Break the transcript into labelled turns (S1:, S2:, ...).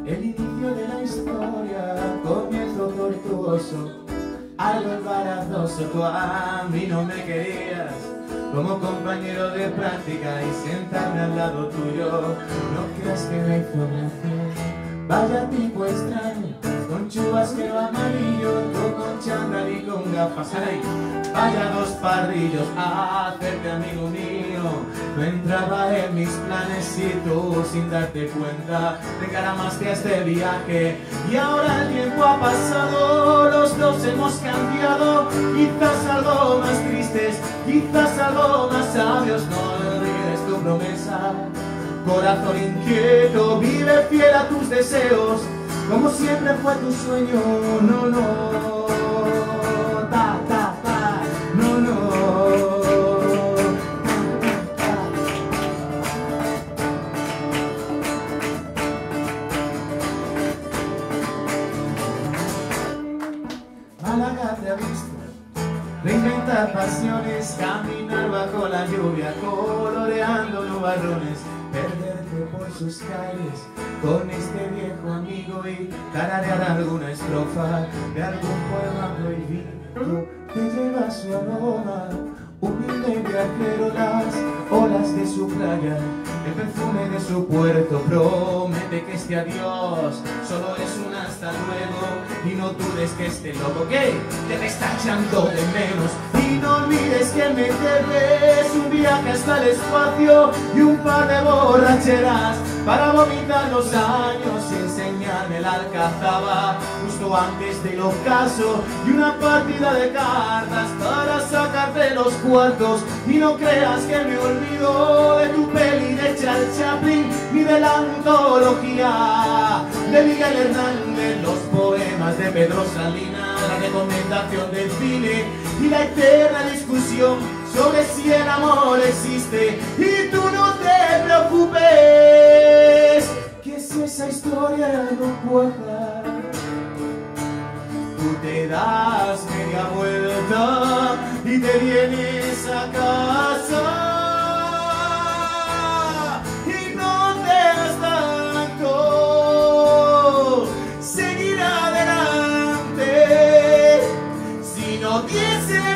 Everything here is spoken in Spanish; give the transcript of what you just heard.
S1: El inicio de la historia, comienzo tortuoso, algo embarazoso. Tú a mí no me querías como compañero de práctica y sentarme al lado tuyo. No creas que me hizo gracia. Vaya tipo extraño, con chubasquero amarillo, tú con chándal y con gafas. ¡Ay! Vaya dos parrillos a hacerte amigo mío. No entraba en mis planes y tú sin darte cuenta te encaramaste a este viaje. Y ahora el tiempo ha pasado, los dos hemos cambiado. Quizás algo más tristes, quizás algo más sabios. No olvides tu promesa. Corazón inquieto, vive fiel a tus deseos, como siempre fue tu sueño. No, no, ta, ta, ta, no, no, ta, ta. Málaga te ha visto reinventar pasiones, caminar bajo la lluvia, coloreando nubarrones, perderte por sus calles con este viejo amigo y tararear alguna estrofa de algún poema prohibido. Te lleva su aroma, humilde viajero, las olas de su playa, el perfume de su puerto. Promete que este adiós solo es un hasta luego y no dudes que este loco que te está echando de menos. Y no olvides que me debes un viaje hasta el espacio y un par de borracheras para vomitar los años y enseñarme la alcazaba justo antes del ocaso y una partida de cartas para sacarte los cuartos. Y no creas que me olvido de tu peli de Charles Chaplin ni de la antología de Miguel Hernández, los poemas de Pedro Salinas, la recomendación del cine y la eterna discusión sobre si el amor existe. Y tú no te preocupes, que si esa historia no cuaja, tú te das media vuelta y te vienes a casa. Y no tengas tanto seguir adelante si no tienes